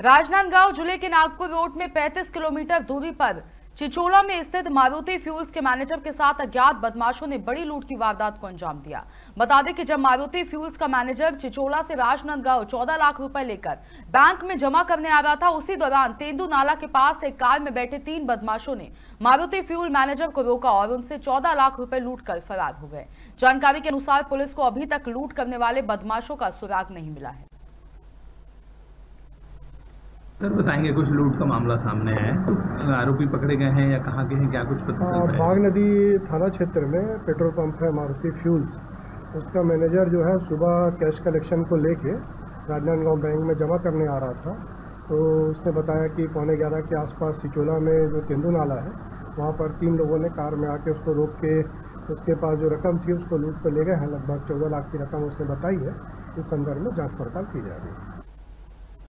राजनांदगांव जिले के नागपुर रोड में 35 किलोमीटर दूरी पर चिचोला में स्थित मारुति फ्यूल्स के मैनेजर के साथ अज्ञात बदमाशों ने बड़ी लूट की वारदात को अंजाम दिया। बता दें कि जब मारुति फ्यूल्स का मैनेजर चिचोला से राजनांदगांव 14 लाख रुपए लेकर बैंक में जमा करने आ रहा था, उसी दौरान तेंदू नाला के पास एक कार में बैठे 3 बदमाशों ने मारुति फ्यूल मैनेजर को रोका और उनसे 14 लाख रुपए लूट कर फरार हो गए। जानकारी के अनुसार पुलिस को अभी तक लूट करने वाले बदमाशों का सुराग नहीं मिला है। सर बताएंगे, कुछ लूट का मामला सामने है, तो आरोपी पकड़े गए हैं या कहाँ के हैं, क्या कुछ पता चल रहा है? बाघ नदी थाना क्षेत्र में पेट्रोल पंप है मारुति फ्यूल्स, उसका मैनेजर जो है सुबह कैश कलेक्शन को लेके राजनांदगांव बैंक में जमा करने आ रहा था। तो उसने बताया कि 11:15 के आसपास चिचोला में जो तेंदू नाला है वहाँ पर 3 लोगों ने कार में आके उसको रोक के उसके पास जो रकम थी उसको लूट कर ले गए हैं। लगभग 14 लाख की रकम उसने बताई है। इस संदर्भ में जाँच पड़ताल की जा रही है।